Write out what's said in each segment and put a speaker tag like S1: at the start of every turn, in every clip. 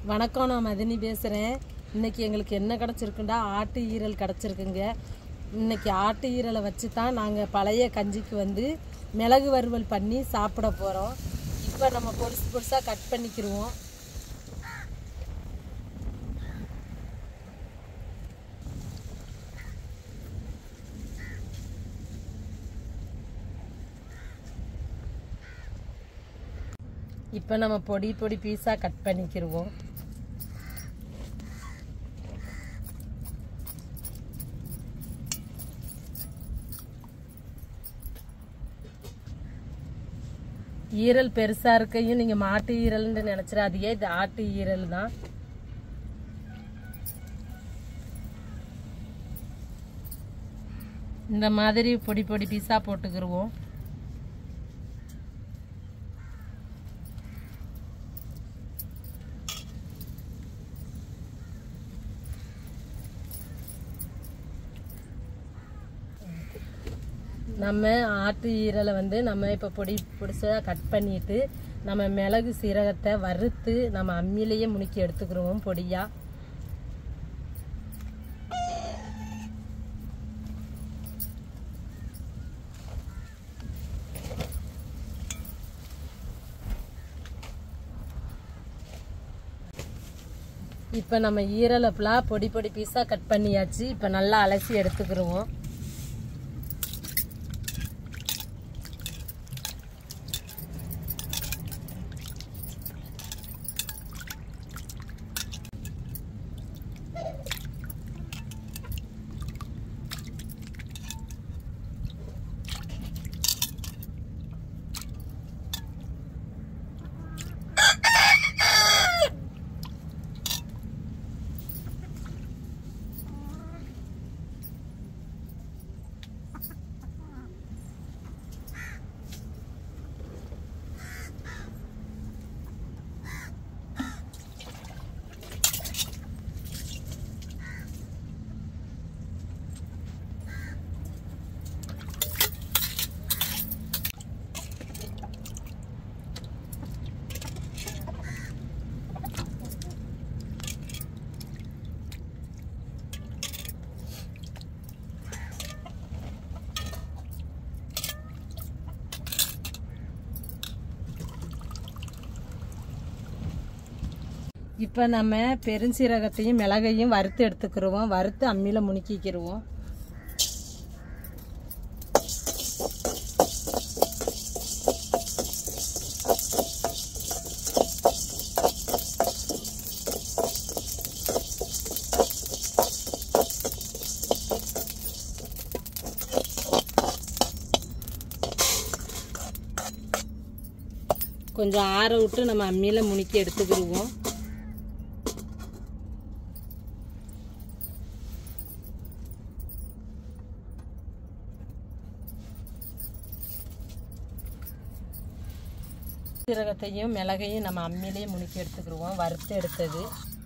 S1: வணக்கம், நான் மதினி பேசுகிறேன். இன்றைக்கி எங்களுக்கு என்ன கிடச்சிருக்குண்டா, ஆட்டு ஈரல் கிடச்சிருக்குங்க. இன்றைக்கி ஆட்டு ஈரலை வச்சு தான் நாங்கள் பழைய கஞ்சிக்கு மிளகு வறுவல் பண்ணி சாப்பிட போகிறோம். இப்போ நம்ம பொடிசு பொடிசாக கட் பண்ணிக்கிடுவோம். இப்போ நம்ம பொடி பொடி பீஸாக கட் பண்ணிக்கிடுவோம். ஈரல் பெருசாக இருக்கையும் நீங்கள் மாட்டு ஈரல்னு நினச்சிடாதீங்க, இது ஆட்டு ஈரல் தான். இந்த மாதிரி பொடி பொடி பீஸாக போட்டுக்கிடுவோம். நம்ம ஆட்டு ஈரலை நம்ம இப்போ பொடி பொடிசாக கட் பண்ணிட்டு நம்ம மிளகு சீரகத்தை வறுத்து நம்ம அம்மியிலேயே முணுக்கி எடுத்துக்கிறோம் பொடியாக. இப்போ நம்ம ஈரலை ஃபுல்லாக பொடி பொடி பீஸாக கட் பண்ணியாச்சு. இப்போ நல்லா அலசி எடுத்துக்கிறோம். இப்போ நம்ம பெருஞ்சீரகத்தையும் மிளகையும் வறுத்து எடுத்துக்கிடுவோம். வறுத்து அம்மியில் முணுக்கிக்கிடுவோம். கொஞ்சம் ஆற விட்டு நம்ம அம்மியில் முணுக்கி எடுத்துக்கிடுவோம். சீரகத்தையும் மிளகையும் நம்ம அம்மியிலேயே முணுக்கி எடுத்துக்கிடுவோம், வறுத்து எடுத்தது.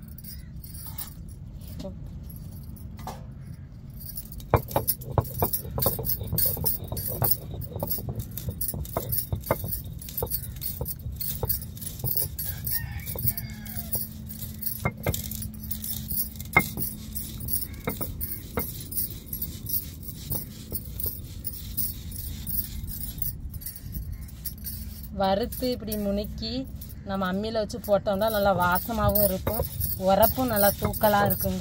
S1: வறுத்து இப்படி முணுக்கி நம்ம அம்மியில் வச்சு போட்டோம்னா நல்லா வாசமாகவும் இருக்கும், உரப்பும் நல்லா தூக்கலாக இருக்குங்க.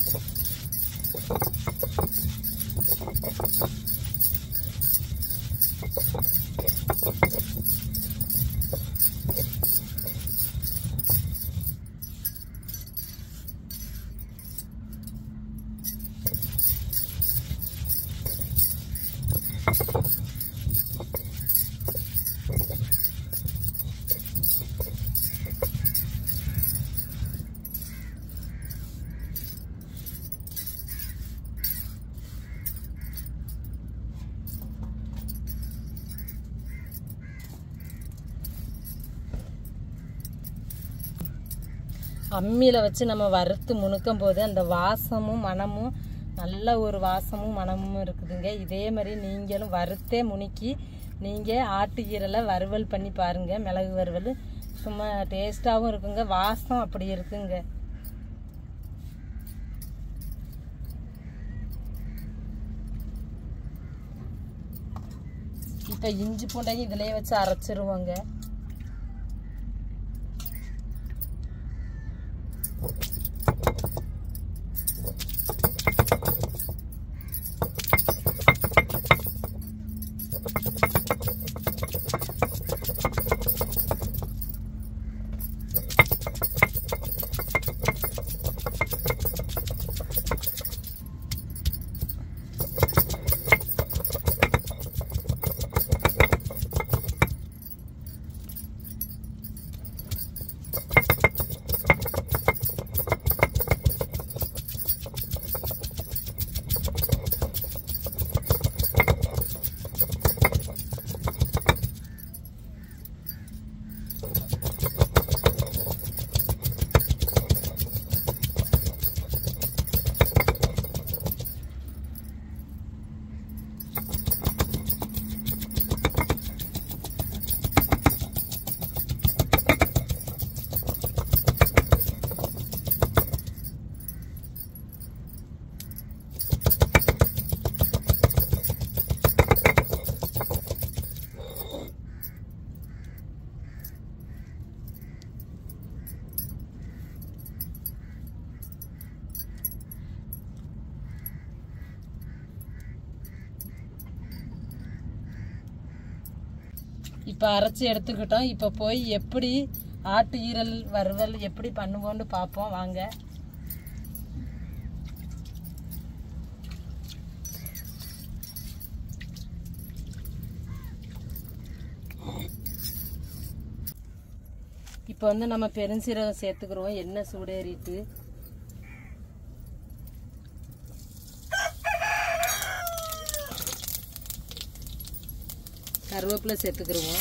S1: அம்மியில் வச்சு நம்ம வறுத்து முணுக்கும் போது அந்த வாசமும் மணமும் நல்ல ஒரு வாசமும் மணமும் இருக்குதுங்க. இதே மாதிரி நீங்களும் வறுத்தே முணுக்கி நீங்கள் ஆட்டு ஈரலை வறுவல் பண்ணி பாருங்கள், மிளகு வறுவல். சும்மா டேஸ்ட்டாகவும் இருக்குங்க, வாசம் அப்படி இருக்குங்க. இப்போ இஞ்சி பூண்டையும் இதிலே வச்சு அரைச்சிருவோங்க. இப்போ அரைச்சி எடுத்துக்கிட்டோம். இப்போ போய் எப்படி ஆட்டு ஈரல் வறுவல் எப்படி பண்ணுவோன்னு பார்ப்போம் வாங்க. இப்போ வந்து நம்ம பெருஞ்சீரகம் சேர்த்துக்கிறோம். எண்ணெய் சூடேறிட்டு கருவேப்பிலை சேர்த்துக்கிடுவோம்.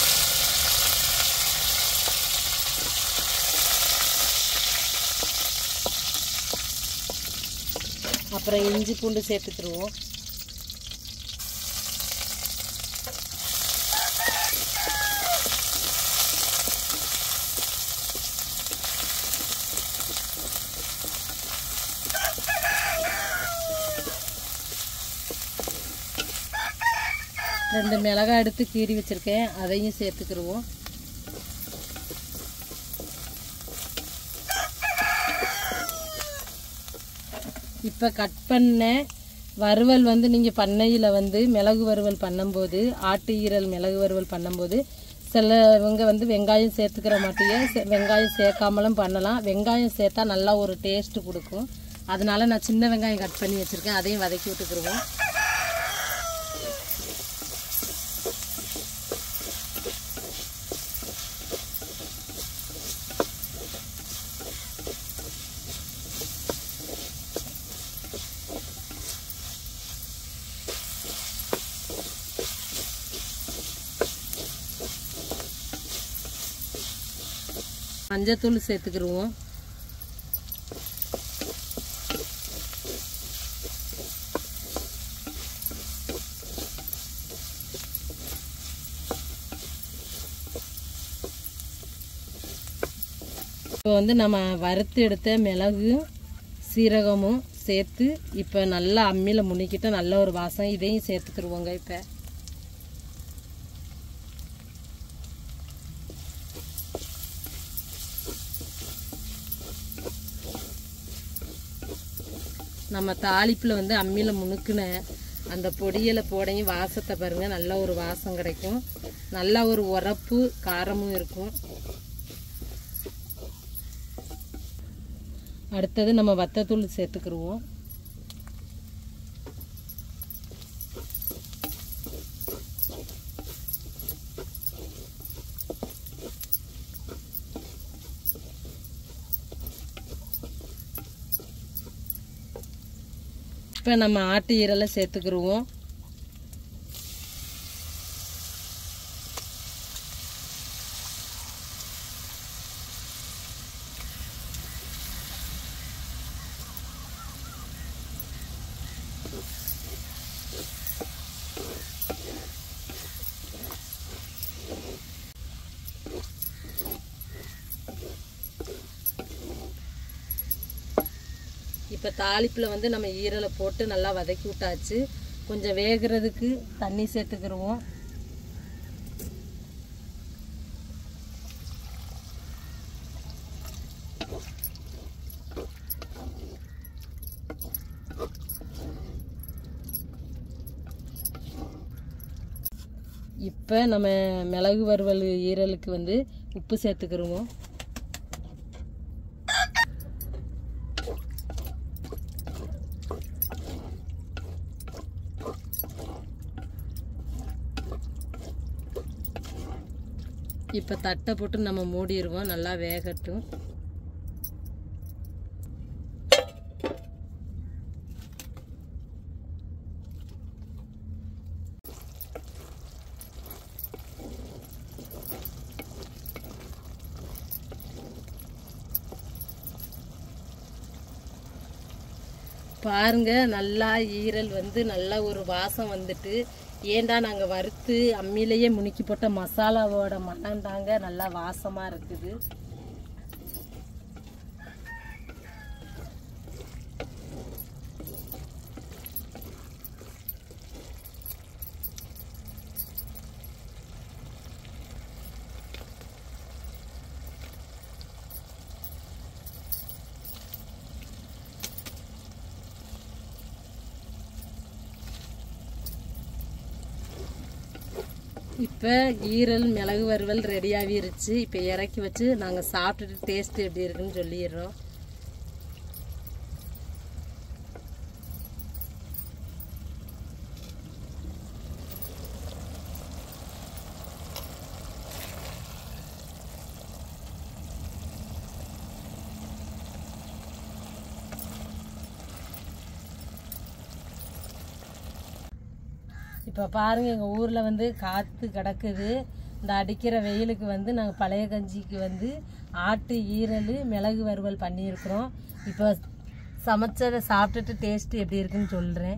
S1: அப்புறம் இஞ்சி பூண்டு சேர்த்துக்கிடுவோம். ரெண்டு மிளகாய் எடுத்து கீறி வச்சிருக்கேன், அதையும் சேர்த்துக்கிடுவோம். இப்போ கட் பண்ண வறுவல் வந்து நீங்கள் பண்ணையில் வந்து மிளகு வறுவல் பண்ணும்போது, ஆட்டு ஈரல் மிளகு வறுவல் பண்ணும்போது சிலவங்க வந்து வெங்காயம் சேர்த்துக்கிற மாட்டியே, வெங்காயம் சேர்க்காமலும் பண்ணலாம். வெங்காயம் சேர்த்தா நல்லா ஒரு டேஸ்ட்டு கொடுக்கும். அதனால நான் சின்ன வெங்காயம் கட் பண்ணி வச்சுருக்கேன், அதையும் வதக்கி விட்டுக்கிடுவோம். மஞ்சத்தூள் சேர்த்துக்கிடுவோம். இப்போ வந்து நம்ம வறுத்து எடுத்த மிளகு சீரகமும் சேர்த்து இப்போ நல்லா அம்மியில் முனிக்கிட்டு நல்ல ஒரு வாசம். இதையும் சேர்த்துக்கிடுவோங்க. இப்போ நம்ம தாளிப்பில் வந்து அம்மியில் முணுக்குன அந்த பொடியில் போடையும் வாசத்தை பாருங்கள், நல்ல ஒரு வாசம் கிடைக்கும். நல்ல ஒரு உரப்பு காரமும் இருக்கும். அடுத்தது நம்ம வத்தத்தூள் சேர்த்துக்கிடுவோம். இப்போ நம்ம ஆட்டு ஈரலை சேர்த்துக்கிடுவோம். இப்போ தாளிப்பில் வந்து நம்ம ஈரலை போட்டு நல்லா வதக்கி விட்டாச்சு. கொஞ்சம் வேகிறதுக்கு தண்ணி சேர்த்துக்கிடுவோம். இப்போ நம்ம மிளகு வறுவல் ஈரலுக்கு வந்து உப்பு சேர்த்துக்கிடுவோம். இப்போ தட்டை போட்டு நம்ம மூடிடுவோம், நல்லா வேகட்டும். பாருங்க, நல்லா ஈரல் வந்து நல்லா ஒரு வாசம் வந்துட்டு, ஏண்டா நாங்கள் வறுத்து அம்மியிலேயே முணுக்கி போட்ட மசாலாவோட மணம் தாங்க நல்லா வாசமாக இருக்குது. இப்போ ஈரல் மிளகு வறுவல் ரெடியாகிருச்சு. இப்போ இறக்கி வச்சு நாங்கள் சாப்பிட்டுட்டு டேஸ்ட்டு எப்படி இருக்குன்னு சொல்லிடுறோம். இப்போ பாருங்கள், எங்கள் ஊரில் வந்து காற்று கிடக்குது. இந்த அடிக்கிற வெயிலுக்கு வந்து நாங்கள் பழைய கஞ்சிக்கு வந்து ஆட்டு ஈரல் மிளகு வறுவல் பண்ணியிருக்கிறோம். இப்போ சமைச்சதை சாப்பிட்டுட்டு டேஸ்ட்டு எப்படி இருக்குன்னு சொல்கிறேன்.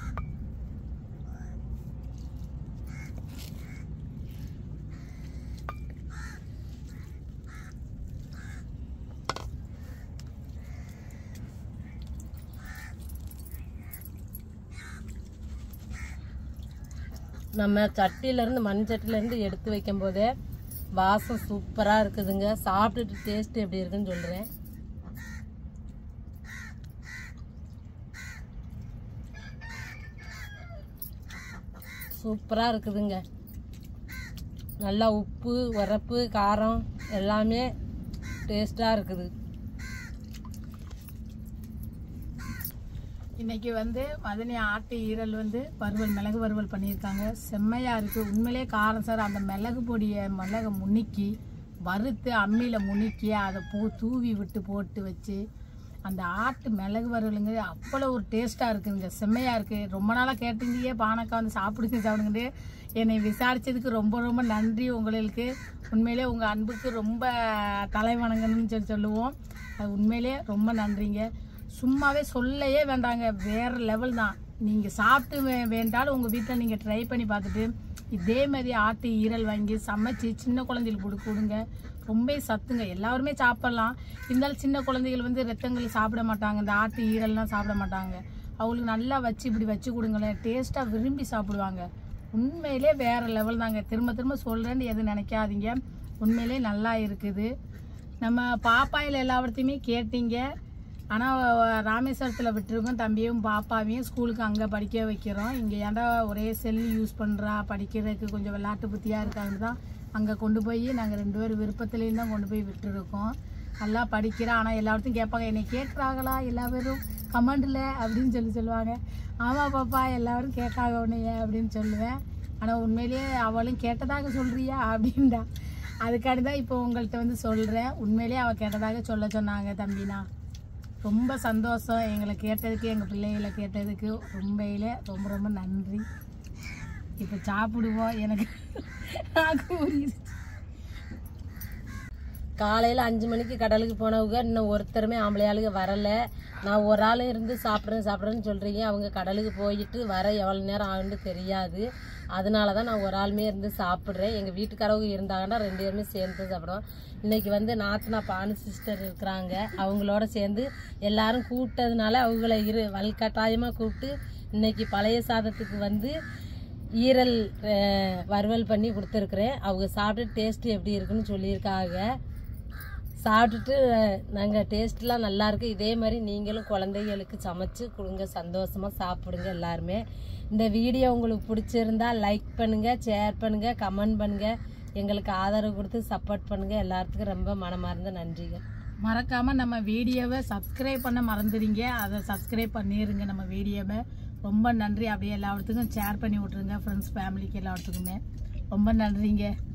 S1: நம்ம சட்டியிலேருந்து மண் சட்டியிலேருந்து எடுத்து வைக்கும் போதே வாசம் சூப்பராக இருக்குதுங்க. சாப்பிட்டுட்டு டேஸ்ட்டு எப்படி இருக்குன்னு சொல்கிறேன். சூப்பராக இருக்குதுங்க. நல்லா உப்பு, உரப்பு, காரம் எல்லாமே டேஸ்ட்டாக இருக்குது.
S2: இன்றைக்கி வந்து மதனி ஆட்டு ஈரல் வந்து வறுவல் மிளகு வறுவல் பண்ணியிருக்காங்க. செம்மையாக இருக்குது. உண்மையிலே காரம் சார். அந்த மிளகு பொடியை மிளகை முணுக்கி வறுத்து அம்மியில் முணுக்கி அதை தூவி விட்டு போட்டு வச்சு அந்த ஆட்டு மிளகு வறுவலுங்க அவ்வளோ ஒரு டேஸ்ட்டாக இருக்குதுங்க. செம்மையாக இருக்குது. ரொம்ப நாளாக கேட்டீங்க பானக்கா வந்து சாப்பிடுங்கட்டு என்னை விசாரித்ததுக்கு ரொம்ப ரொம்ப நன்றி உங்களுக்கு. உண்மையிலே உங்கள் அன்புக்கு ரொம்ப தலை வணங்கணும்னு சொல்லுவோம். அது உண்மையிலே ரொம்ப நன்றிங்க. சும்மாவே சொல்லையே வேண்டாங்க, வேறு லெவல் தான். நீங்கள் சாப்பிட்டு வேண்டாலும் உங்கள் வீட்டில் நீங்கள் ட்ரை பண்ணி பார்த்துட்டு இதே மாதிரி ஆட்டு ஈரல் வாங்கி சமைச்சு சின்ன குழந்தைகளுக்கு கொடுங்க. ரொம்ப சத்துங்க. எல்லாருமே சாப்பிட்லாம். இருந்தாலும் சின்ன குழந்தைகள் வந்து ரத்தங்கள் சாப்பிட மாட்டாங்க, இந்த ஆட்டு ஈரல்லாம் சாப்பிட மாட்டாங்க. அவங்களுக்கு நல்லா வச்சு இப்படி வச்சு கொடுங்களேன், டேஸ்ட்டாக விரும்பி சாப்பிடுவாங்க. உண்மையிலே வேறு லெவல் தாங்க. திரும்ப திரும்ப சொல்கிறேன்னு எதுவும் நினைக்காதீங்க. உண்மையிலே நல்லா இருக்குது. நம்ம பாப்பாயில் எல்லாவற்றையுமே கேட்டீங்க. ஆனால் ராமேஸ்வரத்தில் விட்டுருக்கோம். தம்பியும் பாப்பாவையும் ஸ்கூலுக்கு அங்கே படிக்க வைக்கிறோம். இங்கே ஏன்டா ஒரே செல் யூஸ் பண்ணுறா, படிக்கிறதுக்கு கொஞ்சம் விளையாட்டு புத்தியாக இருக்காங்க தான் அங்கே கொண்டு போய் நாங்கள் 2 பேரும் விருப்பத்துலேயும் தான் கொண்டு போய் விட்டுருக்கோம். நல்லா படிக்கிறா. ஆனால் எல்லாத்தையும் கேட்பாங்க, என்னை கேட்குறாங்களா எல்லா பேரும் கமெண்டில் அப்படின்னு சொல்லுவாங்க. ஆமாம் பாப்பா எல்லாரும் கேட்டாங்க உன்னைய அப்படின்னு சொல்லுவேன். ஆனால் உண்மையிலேயே அவளும் கேட்டதாக சொல்கிறியா அப்படின்டா. அதுக்காண்டி தான் இப்போ உங்கள்கிட்ட வந்து சொல்கிறேன். உண்மையிலேயே அவள் கேட்டதாக சொன்னாங்க தம்பினா. ரொம்ப சந்தோஷம். எங்களை கேட்டதுக்கு, எங்கள் பிள்ளைகளை கேட்டதுக்கு உண்மையிலே ரொம்ப ரொம்ப நன்றி. இப்போ சாப்பிடுவோம். எனக்கு
S1: காலையில் 5 மணிக்கு கடலுக்கு போனவங்க இன்னும் ஒருத்தருமே ஆம்பளையாளுங்க வரலை. நான் ஒரு ஆள் இருந்து சாப்பிட்றேன்னு சொல்கிறீங்க. அவங்க கடலுக்கு போயிட்டு வர எவ்வளோ நேரம் ஆகுன்னு தெரியாது. அதனால தான் நான் ஒரு ஆளுமே இருந்து சாப்பிட்றேன். எங்கள் வீட்டுக்காரவங்க இருந்தாங்கன்னா 2 பேருமே சேர்ந்து சாப்பிடுவோம். இன்றைக்கி வந்து நாத்தனா பானு சிஸ்டர் இருக்கிறாங்க, அவங்களோட சேர்ந்து எல்லாரும் கூப்பிட்டதுனால அவங்கள வல்கட்டாயமாக கூப்பிட்டு இன்றைக்கி பழைய சாதத்துக்கு வந்து ஈரல் வறுவல் பண்ணி கொடுத்துருக்குறேன். அவங்க சாப்பிட்டு டேஸ்ட்டு எப்படி இருக்குன்னு சொல்லியிருக்காங்க. சாப்பிட்டுட்டு நாங்கள் டேஸ்ட்லாம் நல்லாயிருக்கு, இதே மாதிரி நீங்களும் குழந்தைகளுக்கு சமைச்சு கொடுங்க, சந்தோஷமாக சாப்பிடுங்க எல்லாருமே. இந்த வீடியோ உங்களுக்கு பிடிச்சிருந்தா லைக் பண்ணுங்கள், ஷேர் பண்ணுங்கள், கமெண்ட் பண்ணுங்கள், எங்களுக்கு ஆதரவு கொடுத்து சப்போர்ட் பண்ணுங்கள். எல்லாத்துக்கும் ரொம்ப மனமார்ந்த நன்றிங்க.
S2: மறக்காமல் நம்ம வீடியோவை சப்ஸ்கிரைப் பண்ண மறந்துடுங்க, அதை சப்ஸ்கிரைப் பண்ணிடுங்க நம்ம வீடியோவை. ரொம்ப நன்றி. அப்படியே எல்லாத்துக்கும் ஷேர் பண்ணி விட்ருங்க, ஃப்ரெண்ட்ஸ் ஃபேமிலிக்கு எல்லாத்துக்குமே ரொம்ப நன்றிங்க.